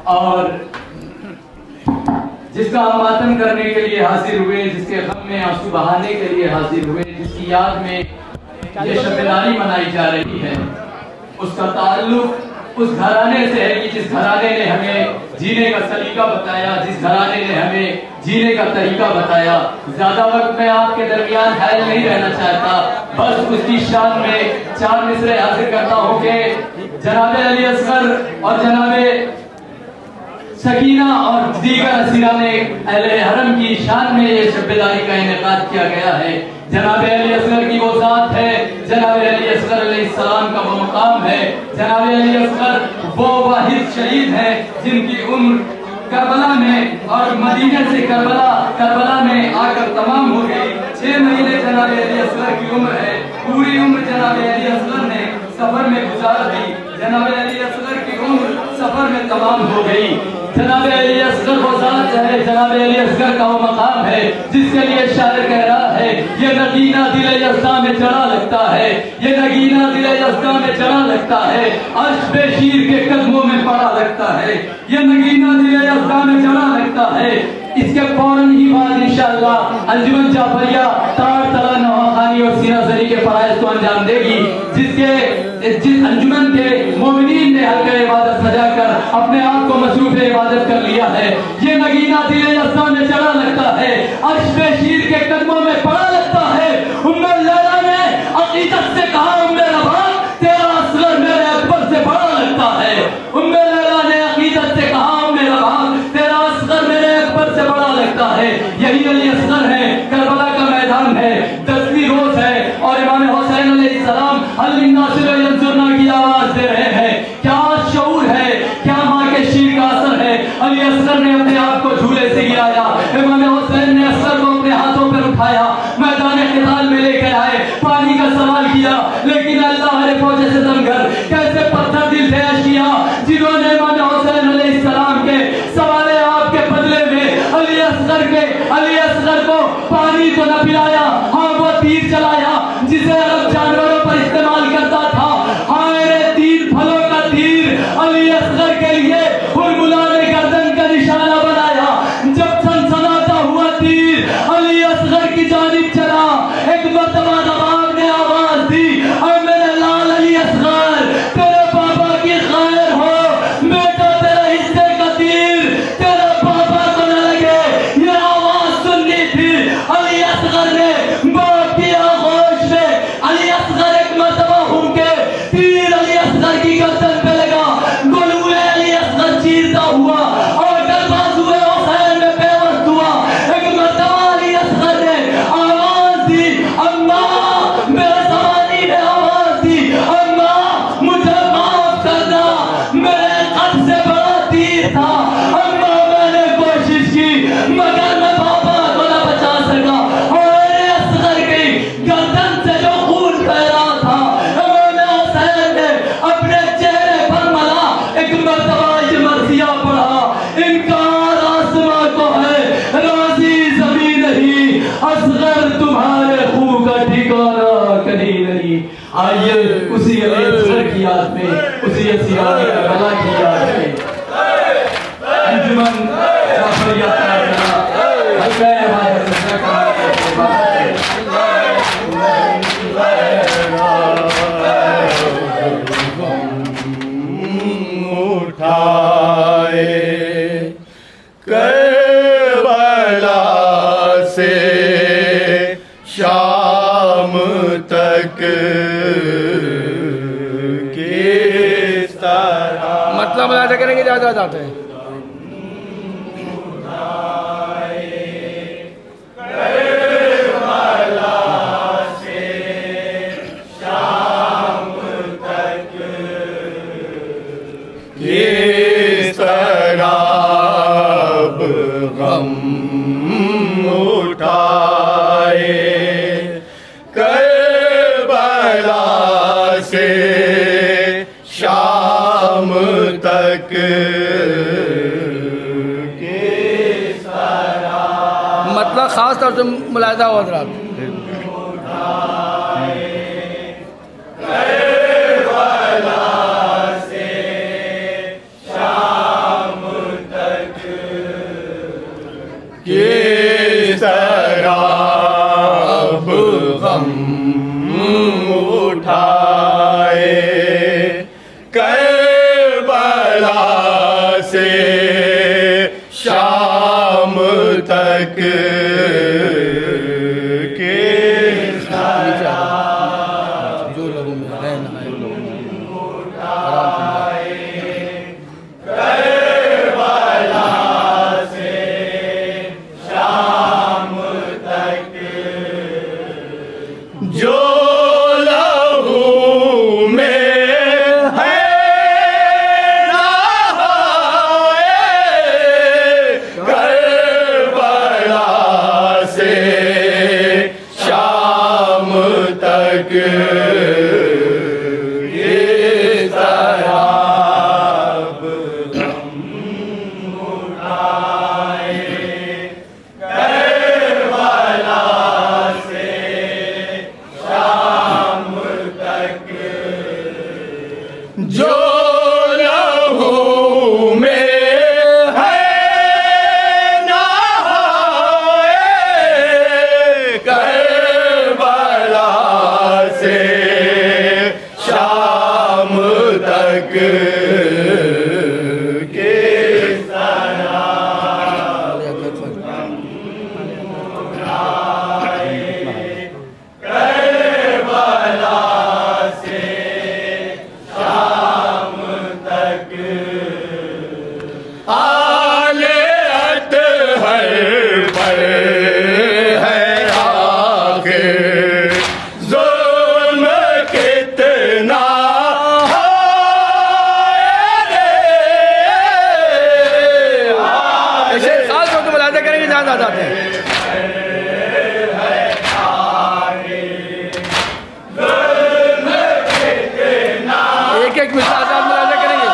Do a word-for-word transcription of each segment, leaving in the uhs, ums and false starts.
और जिसका हम मातम करने के लिए हाजिर हुए, जिसके गम में आंसू बहाने के लिए हाजिर हुए, जिसकी याद में ये शब-ए-दारी मनाई जा रही है, उसका ताल्लुक उस घराने से है कि जिस घराने ने हमें जीने का सलीका बताया, जिस घराने ने हमें जीने का तरीका बताया। ज्यादा वक्त मैं आपके दरमियान हायल नहीं रहना चाहता, बस उसकी शान में चार मिसरे हाजिर करता हूँ कि जनाबे अली असगर और जनाबे सकीना और दीगर असीराने अहले हरम की शान में ये शब-ए-दारी का इनेकाद किया गया है। जनाबे अली असगर की वो जात है, जनाबे अली असगर अलैहिस्सलाम का वो मकाम है, जनाबे अली असगर वो वाहिद शहीद है जिनकी उम्र करबला में और मदीने से करबला करबला में आकर तमाम हो गई। छह महीने जनाबे अली असगर की उम्र है, पूरी उम्र जनाबे अली असगर ने सफर में गुजार दी। जनाबे अली असगर की उम्र सफर में तमाम हो गई। जनाबे अली असगर वो जात है, जनाबे अली असगर का वो मकाम है जिसके लिए शायर कह रहा है, ये नगीना दिल यज़्दा में चढ़ा लगता है, ये नगीना दिल यज़्दा में चढ़ा लगता है, अर्श पे शीर के कदमों में पड़ा लगता है, ये नगीना दिल यज़्दा में चढ़ा लगता है। इसके फौरन ही बाद इंशाअल्लाह अंजुमन जाफरिया तार तला नवाखानी और सीना सरी के फराइज को अंजाम देगी, जिसके जिस अंजुमन के मोमिनीन ने हल्का इबादत सजाकर अपने आप को मसरूफ इबादत कर लिया है। ये नगीना दिल यज़्दा में चढ़ा लगता है, अर्श पे शीर के कदमों में पड़ा लगता है। उम्मे लैला ने अकीदत से कहा, उम्मे रबाब तेरा असगर मेरे अकबर से बड़ा लगता है। उम्मे लैला ने अकीदत से कहा, उम्मे रबाब तेरा असगर मेरे अकबर से बड़ा लगता है। यही अली असगर है, करबला का मैदान है, दसवीं रोज है और इमाम हुसैन अलैहिस्सलाम की आवाज दे रहे हैं। क्या शऊर है, क्या माँ के शीर का असर है। अली असगर ने अपने आप को झूले से गिराया, इमाम हुसैन ने असगर को अपने हाथों पर उठाया, मैदान क़िताल में लेकर आए, पानी का सवाल किया, लेकिन अल्लाह ने फौज से दमगर कैसे पत्थर दिल थे अशिया जिन्होंने इमाम हुसैन अलैहिस्सलाम के सवाले आपके बदले में अली असगर के अली असगर को पानी तो न पिलाया, हाँ वो तीर चलाया जिसे अरब जानवरों पर इस्तेमाल करता था। हाय रे तीर फलों का तीर अली असगर के लिए हुरमुला ने गर्दन का निशाना बनाया। जब सनसनाता हुआ तीर अली असगर की जानिब चला, एक मर्तबा नवाब ने आवाज दी, और मेरे लाल अली असगर तेरे पापा की खैर हो, बेटा तेरे हिस्से का तीर तेरे पापा को न लगे। ये आवाज सुननी थी अली असगर ने बाप की आगोश में। अली असगर एक मर्तबा हुके तीर अली असगर की गर्दन पे लगा, गुलूए अली असगर चीरता हुआ और दरबाजुए हुसैन में बेवस्त हुआ। एक मर्तबा अली असगर ने आवाज दी, अम्मा मेरे ज़मानी में आवाज दी, अम्मा मुझे माफ करना, मेरे कद से बड़ा तीर था, अम्मा मैंने कोशिश की मगर मैं पापा को न बचा सका। और अली असगर की गर्दन से जो खून बह रहा था, इमाम हुसैन ने अपने चेहरे पर मला। एक मर्तबा ये मर्सिया पढ़ा, इनकार आसमां को है राजी ज़मीं नहीं, असगर तुम्हारे खून का ठिकाना कहीं नहीं। आइए उसी अली असगर की याद में, उसी असीराने करबला की याद में अंजुमन जाफरिया हल्का इबादत सजा कराने के बाद उठाए करबला से शाम तक किस तरह मतलब मजा करेंगे, ज्यादा जाते हैं। किस तरह गम उठाए करबला से शाम तक किस तरह मतलब खास तौर से मुलाहिदा हुआ हज़रात। करबला से शाम करबला से शाम तक के जो लोगों में रहना है जो लहू में है नहाए करबला से शाम तक ये शराब हम उठाए करबला से जो लहू में है नहाए करबला से शाम तक के शराब करबला से आले अतहर पर है आखिर जुल्म कितना ऐसे खास तौर पर मुलाहिजा करेंगे जहाँ जहाँ जाते हैं। एक एक मिसाल आजाद मुलाहिजा करेंगे।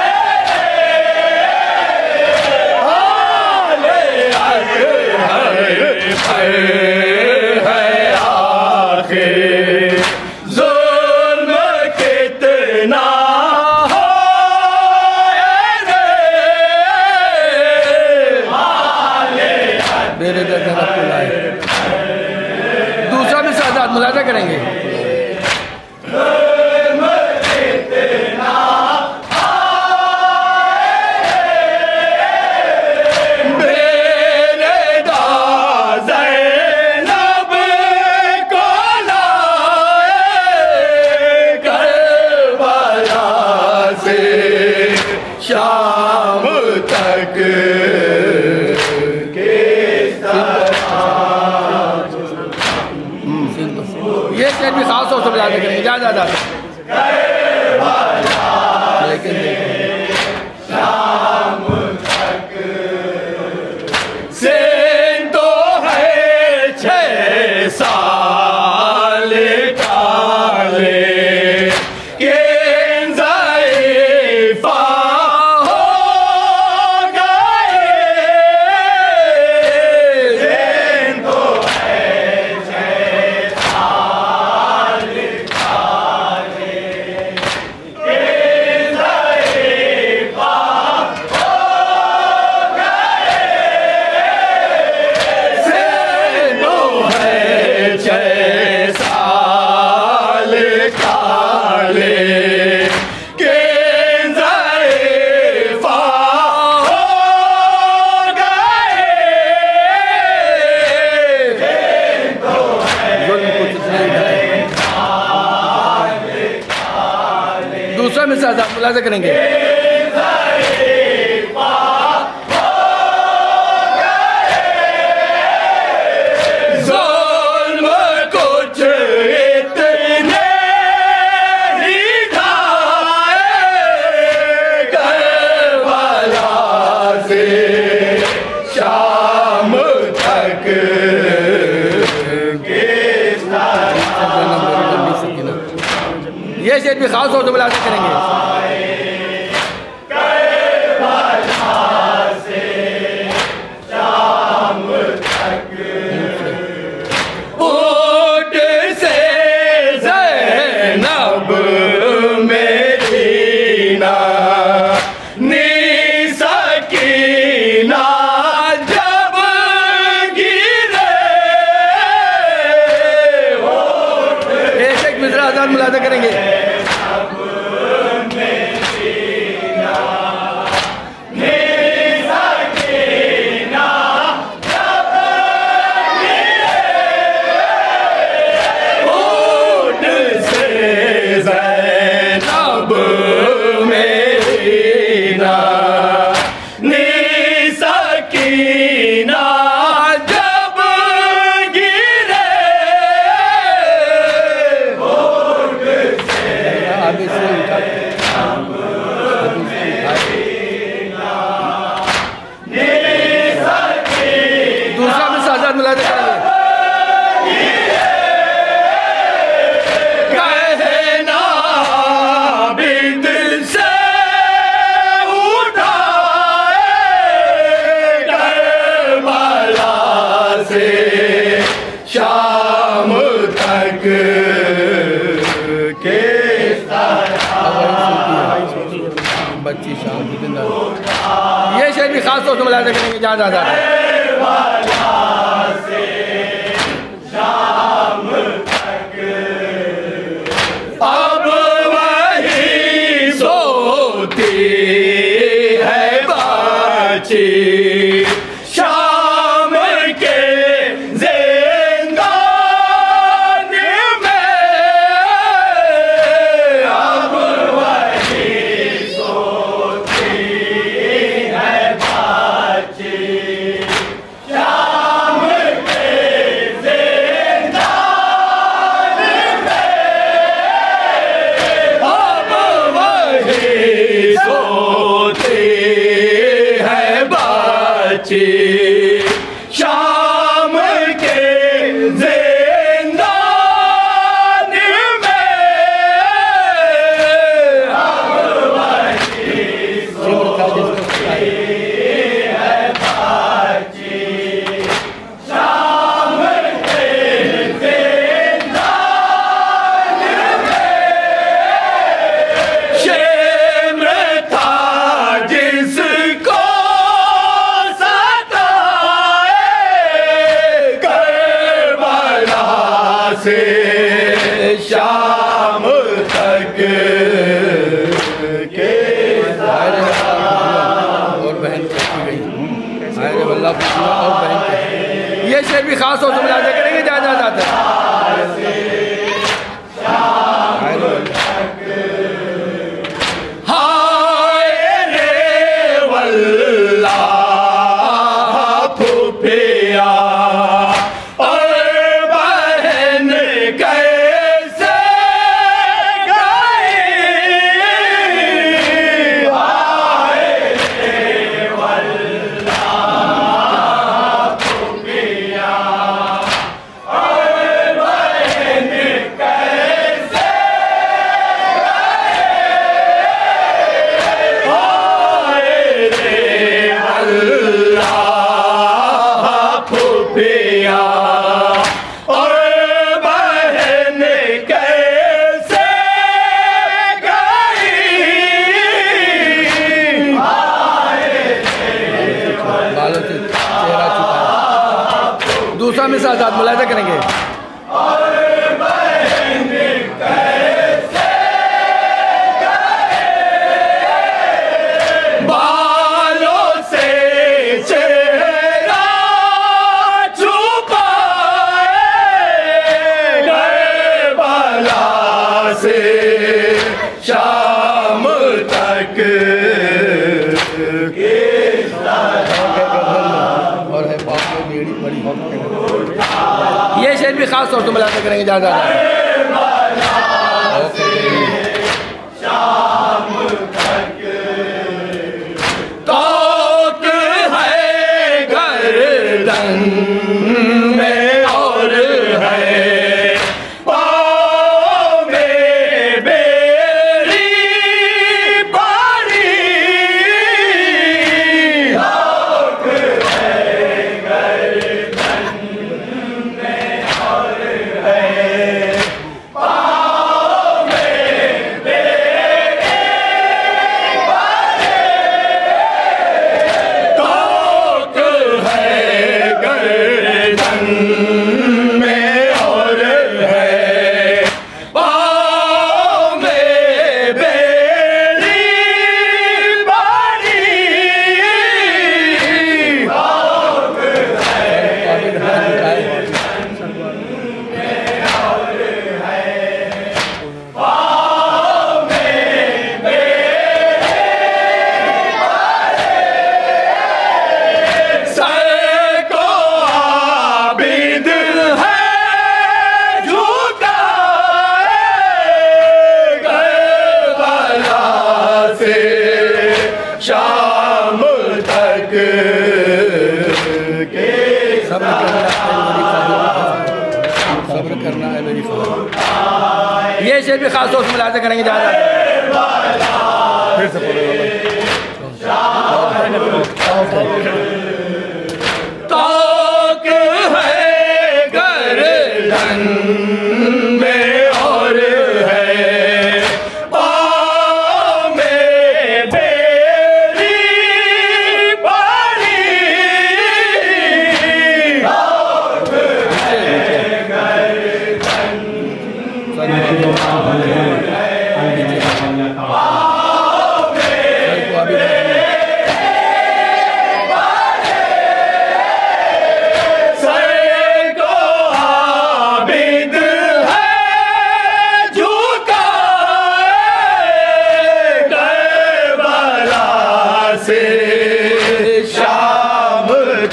है आखिर जुल्म कितना हो मेरे दर्द लाए। दूसरा भी आजाद मुलाहिजा करेंगे। शाम तक के ये चीज भी खास तौर से मुलाहिजा करेंगे जहाँ जहाँ जाते हैं। लेकिन शाम तक से तो है छह साल काले के दूसरा मिसाल आजाद मुलाहिजा करेंगे। शाम तक ये शेर भी खास तौर से मुलाहिजा करेंगे। ऊट से ज़ैनब मेरीना नी सकीना जब गिरे एक एक मिसरा आजाद मुलाहिजा करेंगे। ये शेर भी खास तौर से मुलाहिजा करेंगे जहाँ जहाँ जाते हैं। अब वही सोती है बाची शाम के जिंदान में, अब वही सोती है बाची शाम के जिंदान में, अब वही सोती है बाची शाम के जिंदान में, अब वही सोती है बाची शाम के जिंदान में। शेर था जिसको सताए करबला से शाम तक के और बहन कैसी गई हाय वल्लाह और बहन कैसी। ये शेर भी खास तौर से मुलाहिजा करेंगे जहाँ जहाँ जाते हैं। हाय रे वल्लाह फुफिया और बहन कैसे गई, हाय रे वल्लाह फुफिया और बहन कैसे हाय रे अल्लाह फुफिया और बहन कैसे गई, बालों से चेहरा छुपाया। दूसरा मिसाल साथ मुलाहिजा करेंगे। बालों से चेहरा छुपाए करबला से शाम तक और है बाप में बेड़ी बड़ी। ये शेर भी खास तौर से मुलाहिजा करेंगे जहाँ जहाँ जाते हैं। तोक है गर्दन में और है पाँव में बेड़ी पड़ी, तोक है गर्दन में और है पाँव में बेड़ी तोक है गर्दन में और है पाँव में बेड़ी पड़ी, तोक सर को आबिद है झुकाए करबला से शाम तक के सब्र करना है मेरी खबर। ये शेर भी खास तौर से मुलाहिजा करेंगे जहाँ जाते हैं। फिर से तोक है गर्दन में और है पाँव में बेड़ी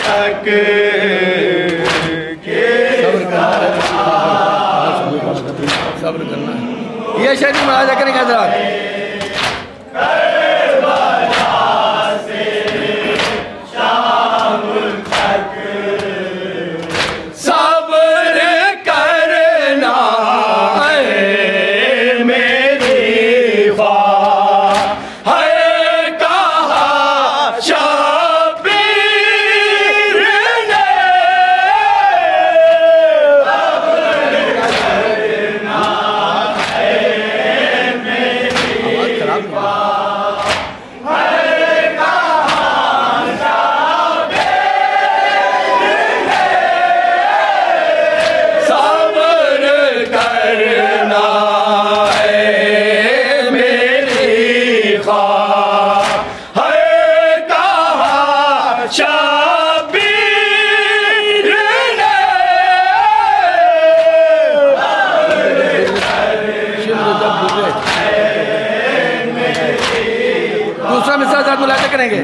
तक सब्र करना है। ये शेर मुलाजा करेंगे हज़रात। दूसरा मिसरा साथ मुलाजा करेंगे।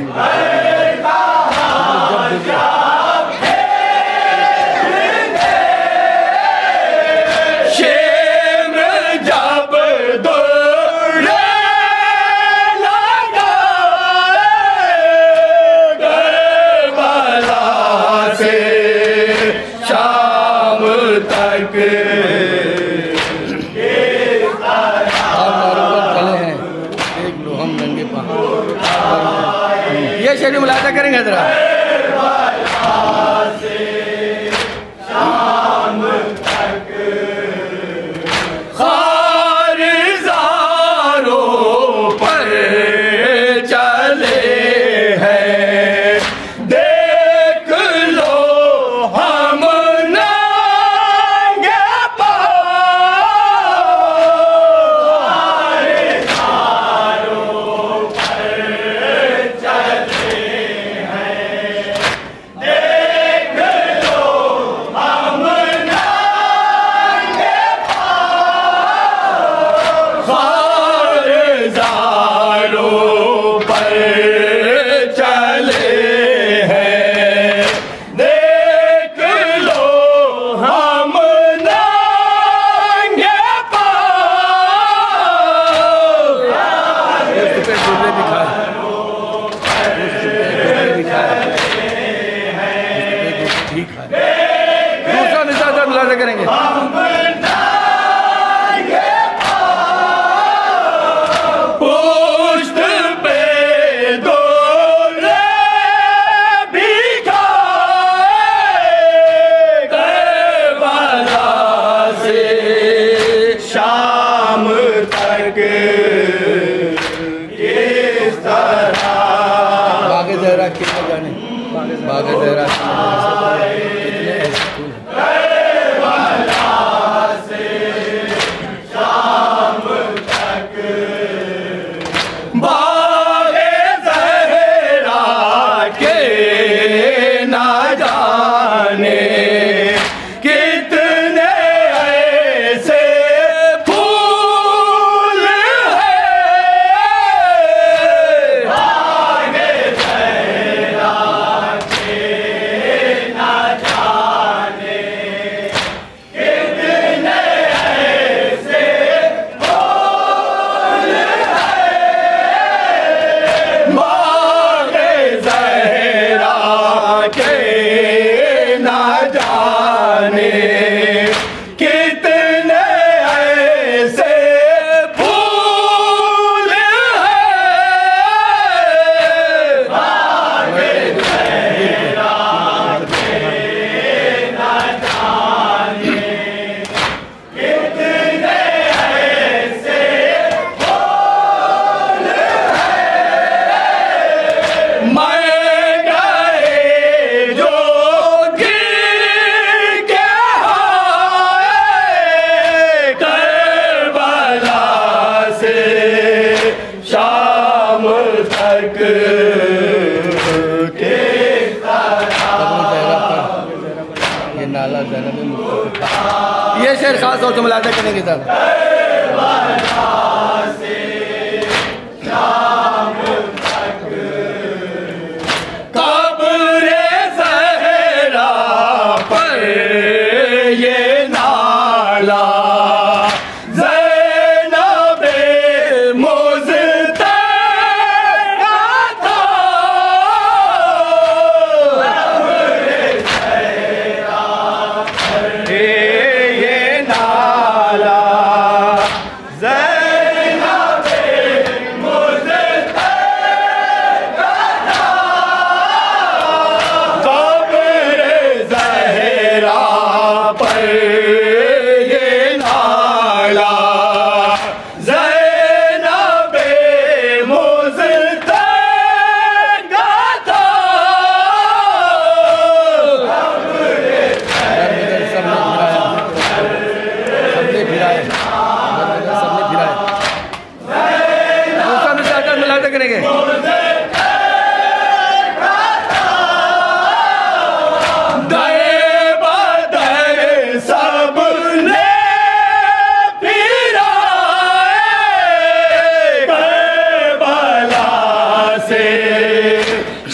ये शेर भी मुलाजा करेंगे जरा। दूसरा मिसाल मुलाजा करेंगे। पुष्ट पे दौरे भी खाए करबला से शाम तक किस तरह बागे जहरा कितना जाने बागे जहरा कितने ऐसे फूल हैं। बागे ज़हरा के ना जाने कितने ऐसे फूल हैं। बागे ज़हरा के ना जाने कितने ऐसे फूल हैं। बागे ज़हरा के ना जाने कितने ऐसे फूल हैं। बागे ज़हरा के ना जाने कितने ऐसे फूल हैं। मैं गए जो गिर के आए करबला से शाम तक किस तरह ये नाला ज़ैनब मुस्तफ़ा। ये शेर खास तौर से मुलाजा करेंगे साहब। कब्र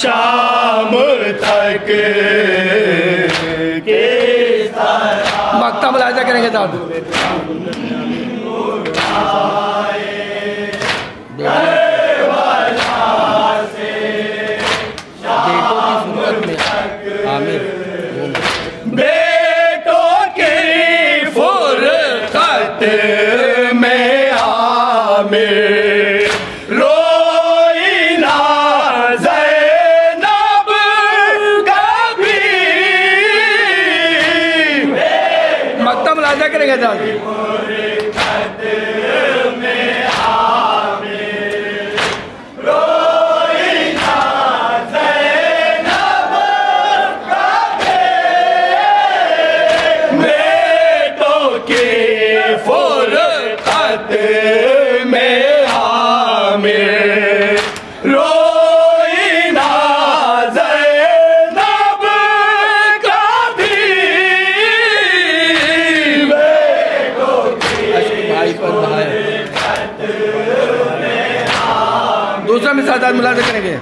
शाम तक के मक्ता मुलाहिजा करेंगे साहब। बेटों की सूरत में आमिर, बेटों की फुरकत में आमिर रोई ना ज़ैनब कभी। मक्ता मुलाहिजा करेंगे साहब। दूसरा मिसाल मुलाहिजा करेंगे।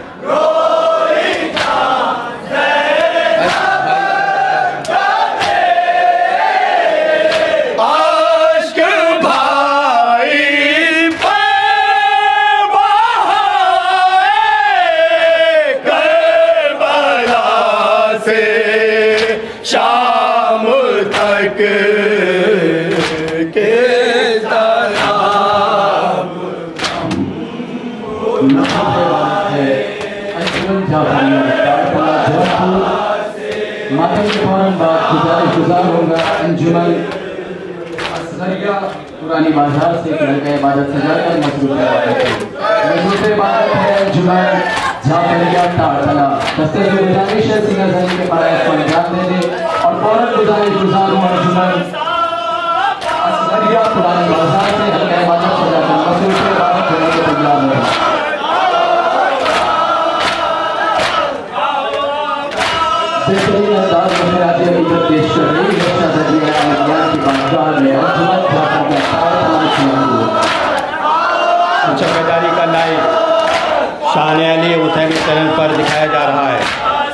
आश्क भाई पर बहाए करबला से शाम तक के गुजार होगा अंजुमन असगरिया पुरानी बाजार से लड़का इबादत सजाकर मसरूफ मसरूफ इबादत है अंजुमन जाफरिया ताड़तला। दस्ते की गुजारिश है सिंगर जनी के पास को निजात दे दे और फौरन गुजारिश गुजार हो अंजुमन असगरिया पुरानी बाजार से लड़का इबादत सजाकर मसरूफ इबादत होने के तैयार है। बेहतरीन अंदाज में आज ये इज्जत पेश कर रही है शाहज़दिया अहमदिया की बारगाह में अंजुमन जाफरिया ताड़तला। चौकीदारी का लाइव शान अली हुसैनी चैनल पर दिखाया जा रहा है।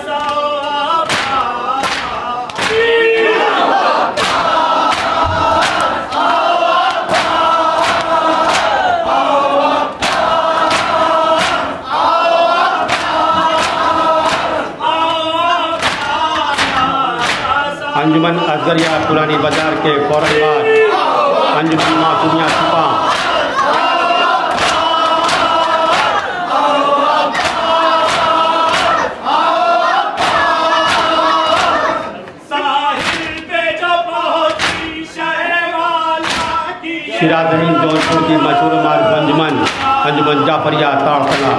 अंजुमन असगरिया पुरानी बाजार के फौरन बाद अंजुमन मासूमिया छुपा सिराजमीन जौनपुर की मशहूर मार्ग अंजुमन अंजुमन जाफरिया ताड़तला।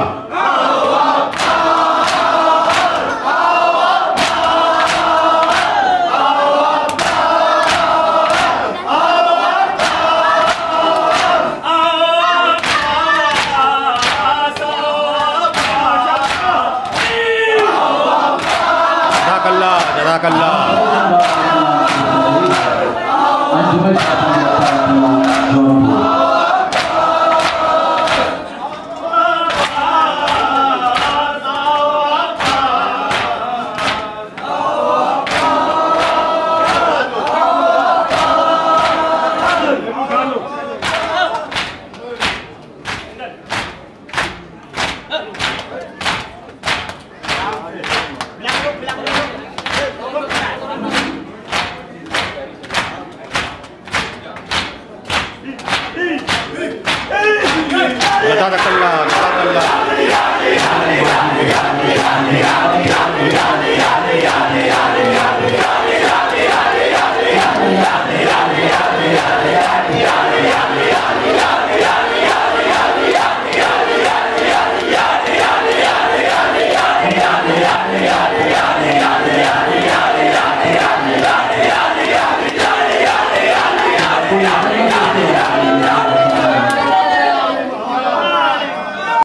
जज़ाकल्लाह जज़ाकल्लाह। जज़ाकल्लाह जज़ाकल्लाह।